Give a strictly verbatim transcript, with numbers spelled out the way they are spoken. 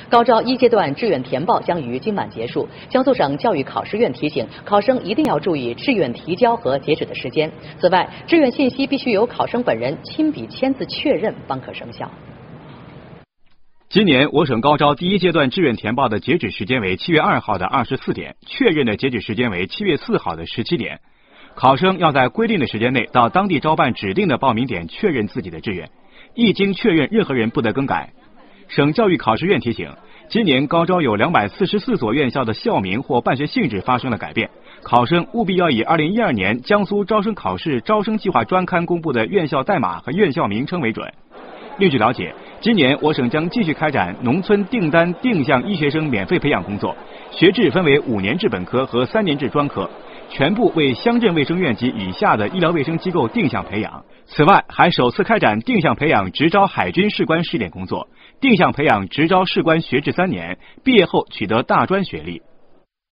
高招一阶段志愿填报将于今晚结束。江苏省教育考试院提醒考生一定要注意志愿提交和截止的时间。此外，志愿信息必须由考生本人亲笔签字确认方可生效。 今年我省高招第一阶段志愿填报的截止时间为七月二号的二十四点，确认的截止时间为七月四号的十七点。考生要在规定的时间内到当地招办指定的报名点确认自己的志愿，一经确认，任何人不得更改。省教育考试院提醒，今年高招有两百四十四所院校的校名或办学性质发生了改变，考生务必要以二零一二年江苏招生考试招生计划专刊公布的院校代码和院校名称为准。另据了解，今年我省将继续开展农村订单定向医学生免费培养工作，学制分为五年制本科和三年制专科，全部为乡镇卫生院及以下的医疗卫生机构定向培养。此外，还首次开展定向培养直招海军士官试点工作，定向培养直招士官学制三年，毕业后取得大专学历。